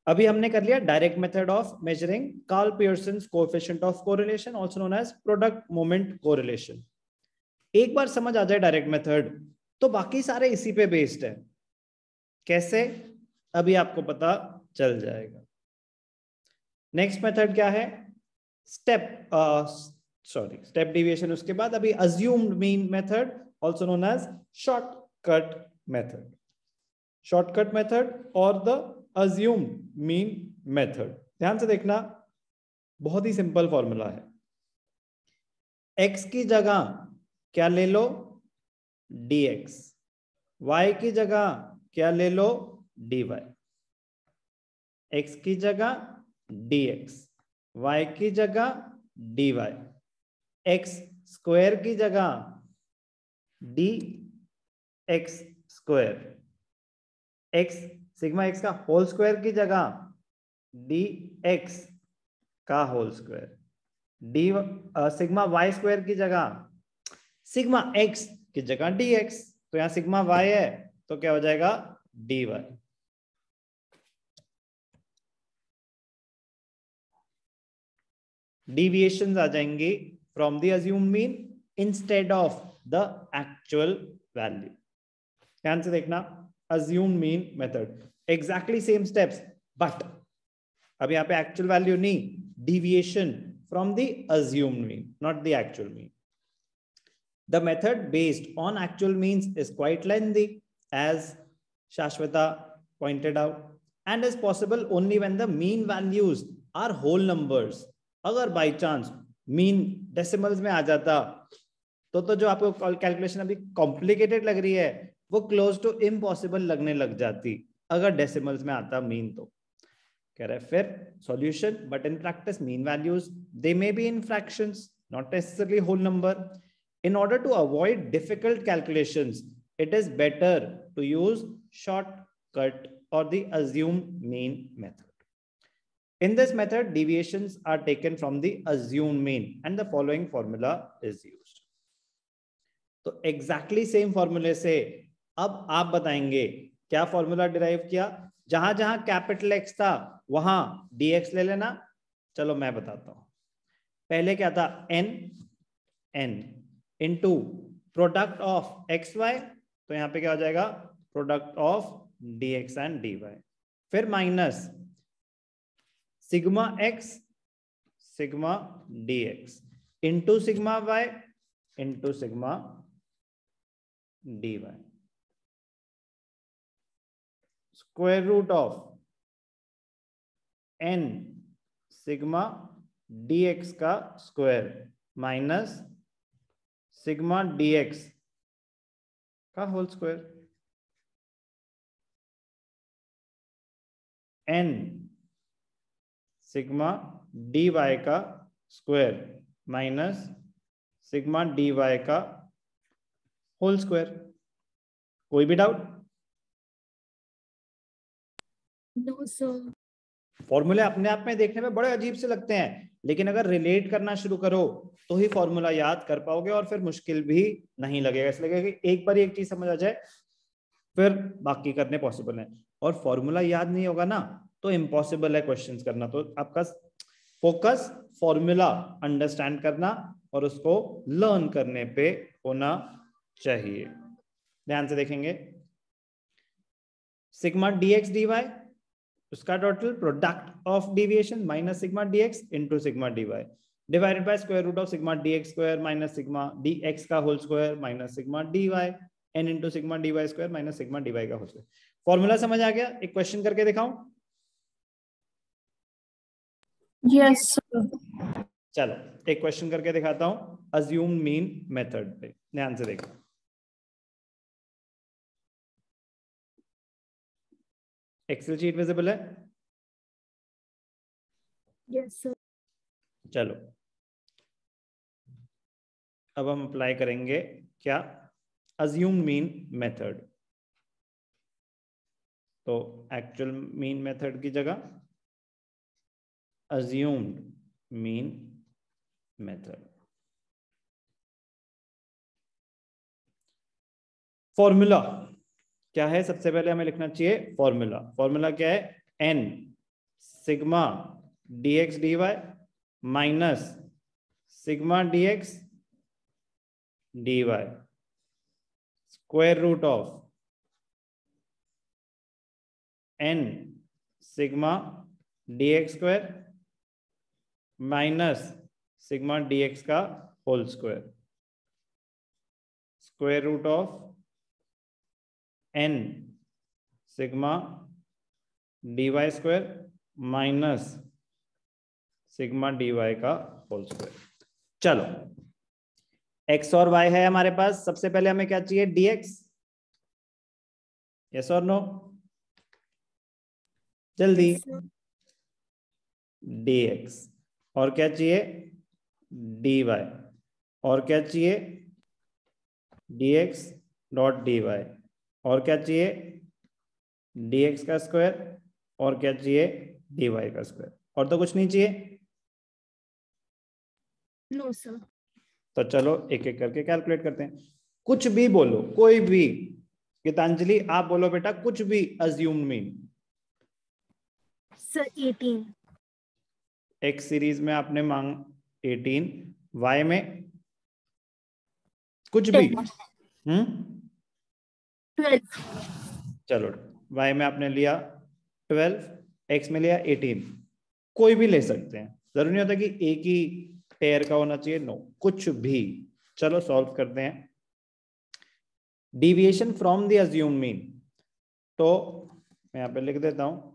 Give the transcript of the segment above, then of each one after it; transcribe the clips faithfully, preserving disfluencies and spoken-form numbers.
अभी हमने कर लिया direct method of measuring Karl Pearson's coefficient of correlation, also known as product moment correlation. एक बार समझ आ जाए डायरेक्ट मेथड तो बाकी सारे इसी पे बेस्ड है। कैसे, अभी आपको पता चल जाएगा। नेक्स्ट मेथड क्या है, स्टेप सॉरी स्टेप डेविएशन। उसके बाद अभी assumed mean method, also known as shortcut method. Shortcut method और द अज्यूम्ड मीन मेथड। ध्यान से देखना, बहुत ही सिंपल फॉर्मूला है। x की जगह क्या ले लो, dx, y की जगह क्या ले लो, dy, x की जगह dx, y की जगह dy, x स्क्वायर की जगह dx square, x sigma x का होल स्क्वायर की जगह dx का whole square, d sigma y square की जगह सिग्मा x की जगह dx। तो यहां सिग्मा y है तो क्या हो जाएगा, dy। डिविएशंस आ जाएंगी from the assumed mean instead of the actual value. ध्यान से देखना, assumed mean method exactly same steps, but अब यहाँ पे एक्चुअल वैल्यू नहीं, deviation from the assumed mean, not the actual mean. The method based on actual means is quite lengthy, as Shashwata pointed out, and is possible only when the mean values are whole numbers. अगर by chance mean decimals में आ जाता तो तो जो आपको calculation अभी complicated लग रही है वो क्लोज टू इम्पॉसिबल लगने लग जाती अगर डेसिमल्स में आता मीन। तो कह रहे फिर solution, but in practice mean values they may be in fractions, not necessarily whole number. In order to avoid difficult calculations, it is better to use shortcut or the assumed mean method. In this method, deviations are taken from the assumed mean and the following formula is used. तो exactly same formula से अब आप बताएंगे क्या formula derive किया। जहां जहां capital X था वहां dx ले लेना। चलो मैं बताता हूं। पहले क्या था, n n into product of x y, तो यहां पे क्या हो जाएगा, product of d x and d y, फिर minus sigma x sigma d x into sigma y into sigma d y, square root of n sigma d x का square minus sigma dx का whole square, n sigma dy का square minus sigma dy का whole square. कोई भी doubt? No sir. फॉर्मूले अपने आप में देखने में बड़े अजीब से लगते हैं, लेकिन अगर रिलेट करना शुरू करो तो ही फॉर्मूला याद कर पाओगे और फिर मुश्किल भी नहीं लगेगा। इसलिए कि एक बार एक चीज समझ आ जाए फिर बाकी करने पॉसिबल है, और फॉर्मूला याद नहीं होगा ना तो इम्पॉसिबल है क्वेश्चंस करना। तो आपका फोकस फॉर्मूला अंडरस्टैंड करना और उसको लर्न करने पे होना चाहिए। ध्यान से देखेंगे, सिग्मा डीएक्स डीवाई उसका total product of deviation minus sigma dx into sigma dy divided by square root of sigma dx square minus sigma dx का whole square minus sigma dy n into sigma dy square minus sigma dy का whole square. Formula समझ आ गया? एक question करके दिखाऊं? Yes sir. चलो एक क्वेश्चन करके दिखाता हूं अज्यूम्ड मीन मेथड पे। ध्यान से देखो, एक्सेल शीट विजिबल है? Yes sir. चलो अब हम अप्लाई करेंगे क्या, अज्यूम्ड मीन मेथड। तो एक्चुअल मीन मेथड की जगह अज्यूम्ड मीन मेथड। फॉर्मूला क्या है? सबसे पहले हमें लिखना चाहिए फॉर्मूला। फॉर्मूला क्या है? n sigma d x d y minus sigma d x d y square root of n sigma d x square minus sigma d x का whole square square root of n sigma d y square minus sigma d y का whole square. चलो x और y है हमारे पास। सबसे पहले हमें क्या चाहिए, dx। यस और नो, जल्दी। Yes, sir. dx और क्या चाहिए, dy और क्या चाहिए, dx डॉट dy और क्या चाहिए, dx का स्क्वायर और क्या चाहिए, dy का स्क्वायर। और तो कुछ नहीं चाहिए। No, sir. तो चलो एक एक करके कैलकुलेट करते हैं। कुछ भी बोलो, कोई भी। गीतांजलि आप बोलो बेटा, कुछ भी assume mean. Sir, eighteen. X series में आपने मांग एटीन, वाई में कुछ भी। ten. हम्म twelve. चलो वाई में आपने लिया ट्वेल्व, एक्स में लिया एटीन। कोई भी ले सकते हैं, जरूरी नहीं होता कि एक ही पेयर का होना चाहिए। नो, कुछ भी। चलो सॉल्व करते हैं। Deviation from the assume mean, तो मैं यहां पे लिख देता हूं।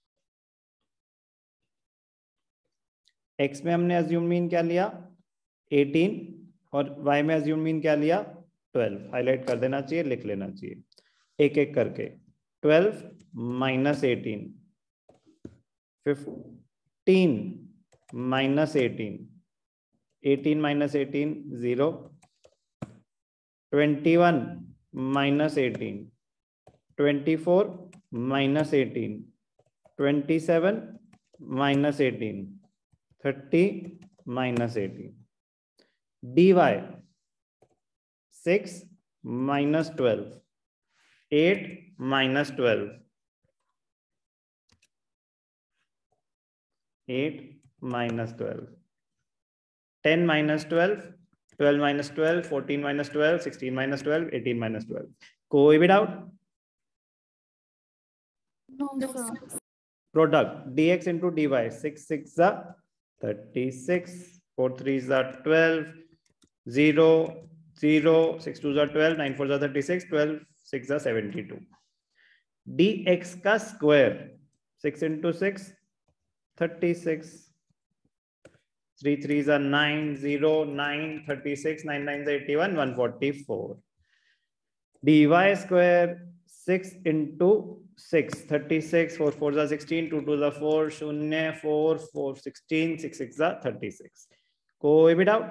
एक्स में हमने अज्यूम मीन क्या लिया, एटीन, और वाई में अज्यूम मीन क्या लिया, ट्वेल्व। हाईलाइट कर देना चाहिए, लिख लेना चाहिए एक एक करके। Twelve minus eighteen, fifteen minus eighteen, eighteen minus eighteen zero, twenty one minus eighteen, twenty four minus eighteen, twenty seven minus eighteen, thirty minus eighteen. D y six minus twelve, eight minus twelve, eight minus twelve, ten minus twelve, twelve minus twelve, fourteen minus twelve, sixteen minus twelve, eighteen minus twelve. कोई भी doubt? No, sir. Product dx into dy, six six जा thirty-six, four three जा twelve, zero zero, six two जा twelve, nine four जा thirty-six, twelve six जा seventy-two। dx का square six into six thirty-six, three three जा nine, zero nine, thirty-six, nine nine जा eighty-one, one forty-four। dy square six into six, thirty-six, four four जा sixteen, two two जा four, शून्य, four, four sixteen, six six जा thirty-six। कोई भी doubt?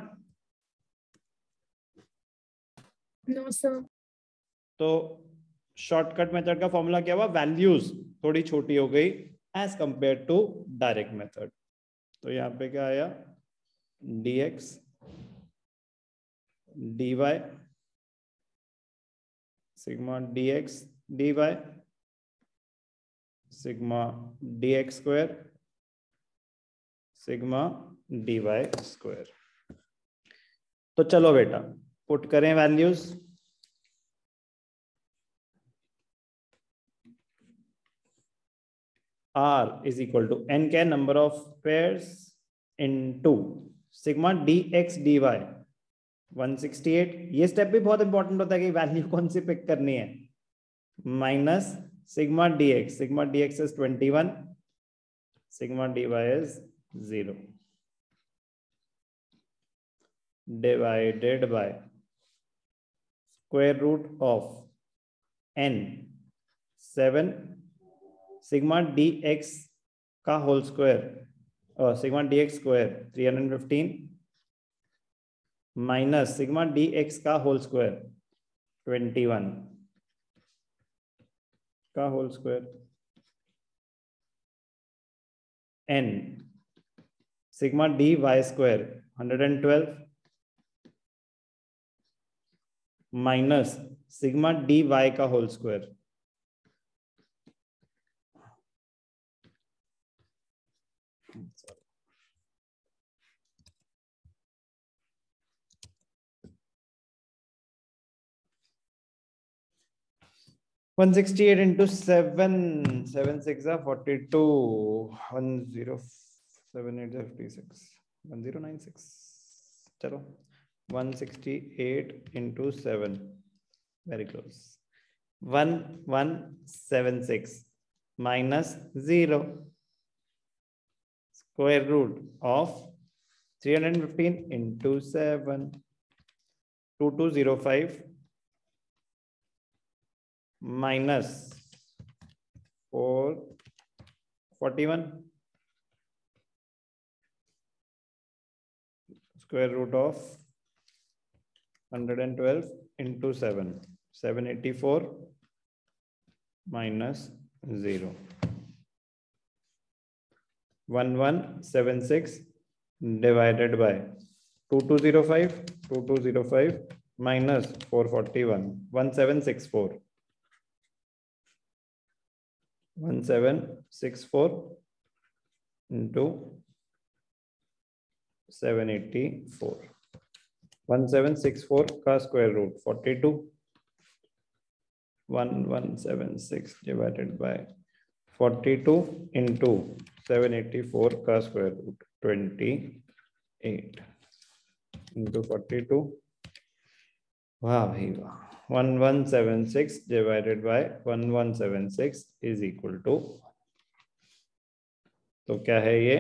No, sir. तो shortcut method का formula क्या हुआ, वैल्यूज थोड़ी छोटी हो गई as compare to direct method. तो यहाँ पे क्या आया, dx dy sigma dx dy sigma dx square sigma dy square. तो चलो बेटा पुट करें values. r is equal to n क्या है, number of pairs into sigma dx dy one sixty-eight। ये स्टेप भी बहुत इंपॉर्टेंट होता है कि वैल्यू कौन सी पिक करनी है, minus sigma dx, sigma dx is twenty-one, sigma dy is zero, divided by square root of n seven, sigma dx का whole square, sigma dx square three hundred fifteen, minus sigma dx का whole square twenty-one का whole square, n sigma dy square one hundred twelve, minus sigma dy का whole square one sixty-eight into seven, seven six are forty-two, one zero seven eight fifty-six, one zero nine six. Chalo, one sixty-eight into seven, very close. one one seven six minus zero, square root of three hundred fifteen into seven, two two zero five minus four forty-one, square root of one hundred twelve into seven, seven eighty-four minus zero, one one seven six divided by two two zero five, two two zero five minus four forty-one, one seven six four, one seven six four into seven eighty-four, one seven six four का square root forty-two, one one seven six divided by forty-two into seven eighty-four का square root twenty-eight into forty-two. Wow, wow. one one seven six divided by one one seven six is equal to, तो क्या है ये?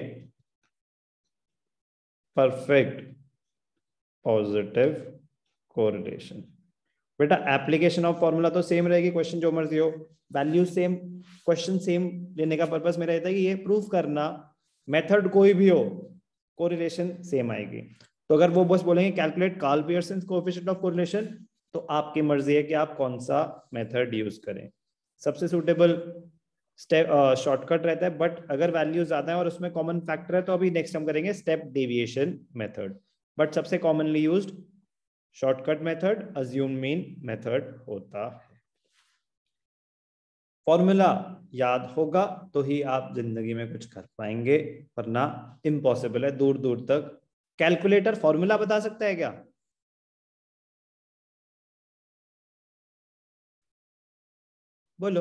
Perfect positive correlation. बेटा application of formula तो same रहेगी, question जो मर्जी हो, वैल्यू सेम, क्वेश्चन सेम लेने का पर्पस मेरा रहता है कि ये प्रूफ करना, मेथड कोई भी हो, कोरिलेशन सेम आएगी। तो अगर वो बस बोलेंगे calculate Karl Pearson coefficient of correlation, तो आपकी मर्जी है कि आप कौन सा मेथड यूज करें। सबसे सुटेबल स्टेप शॉर्टकट रहता है, बट अगर वैल्यू ज्यादा है और उसमें कॉमन फैक्टर है तो अभी नेक्स्ट हम करेंगे स्टेप डेविएशन मेथड। बट सबसे commonly used shortcut method assumed mean method होता है। फॉर्मूला याद होगा तो ही आप जिंदगी में कुछ कर पाएंगे, वरना इम्पॉसिबल है दूर दूर तक। कैलकुलेटर फॉर्मूला बता सकता है क्या? बोलो।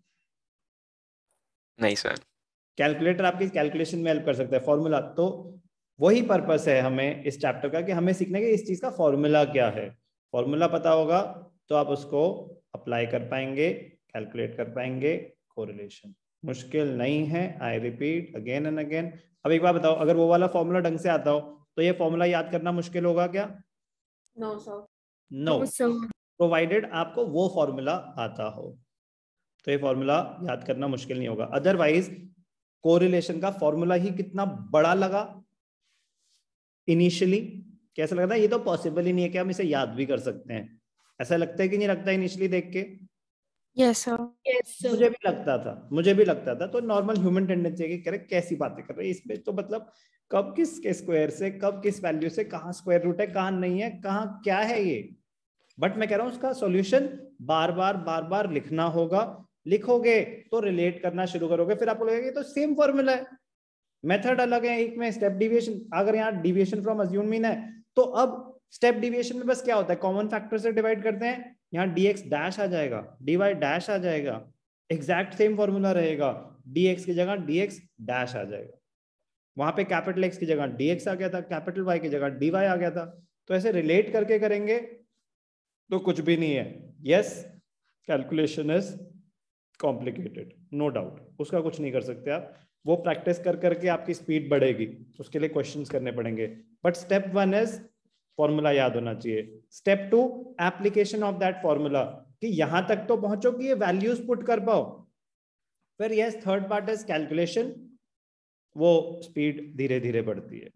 नहीं सर। कैलकुलेटर आपकी कैलकुलेशन में हेल्प कर सकता है, फॉर्मूला तो वही पर्पस है हमें इस चैप्टर का कि हमें सीखने के इस चीज का फॉर्मूला क्या है। फॉर्मूला पता होगा तो आप उसको अप्लाई कर पाएंगे, कैलकुलेट कर पाएंगे। कोरिलेशन मुश्किल नहीं है, I repeat again and again. अब एक बार बताओ, अगर वो वाला फॉर्मूला ढंग से आता हो तो ये फॉर्मूला याद करना मुश्किल होगा क्या? No sir. नो, प्रोवाइडेड आपको वो फॉर्मूला आता हो तो ये फॉर्मूला याद करना मुश्किल नहीं होगा। अदरवाइज कोरिलेशन का फॉर्मूला ही कितना बड़ा लगा इनिशियली, कैसा लगता है? ये तो पॉसिबल ही नहीं है कि हम इसे याद भी कर सकते हैं। ऐसा लगता है कि नहीं लगता इनिशियली देख के? Yes sir. Yes sir. मुझे भी लगता था, मुझे भी लगता था। तो नॉर्मल ह्यूमन टेंडेंसी है कि करे कैसी बातें कर रहे हैं इसमें, तो मतलब कब किस के स्क्वायर से, कब किस वैल्यू से, कहाँ स्क्वायर रूट है, कहाँ नहीं है, कहाँ क्या है ये। बट मैं कह रहा हूँ उसका सॉल्यूशन बार बार बार बार लिखना होगा। लिखोगे तो रिलेट करना शुरू करोगे, फिर आपको लगेगा तो सेम फॉर्मूला है, मेथड अलग है, एक में स्टेप डिविएशन। अगर यहाँ डिविएशन फ्रॉम अज्यूम मीन है तो अब स्टेप डिविएशन में बस क्या होता है, कॉमन फैक्टर से डिवाइड करते हैं, यहाँ dx डैश आ जाएगा, dy डैश आ जाएगा, एग्जैक्ट सेम फॉर्मूला रहेगा, dx की जगह dx डैश आ जाएगा। वहां पे कैपिटल x की जगह dx आ गया था, कैपिटल y की जगह dy आ गया था। तो ऐसे रिलेट करके करेंगे तो कुछ भी नहीं है। Yes, calculation is complicated, no doubt, उसका कुछ नहीं कर सकते आप। वो प्रैक्टिस कर करके आपकी स्पीड बढ़ेगी, उसके लिए क्वेश्चंस करने पड़ेंगे। But step one is formula याद होना चाहिए। Step two application of that formula, कि यहां तक तो पहुंचो कि ये वैल्यूज पुट कर पाओ। फिर yes, third part is calculation, वो स्पीड धीरे धीरे बढ़ती है।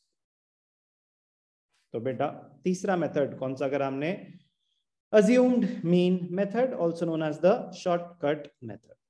तो बेटा तीसरा मेथड कौन सा करा हमने? assumed mean method, also known as the shortcut method.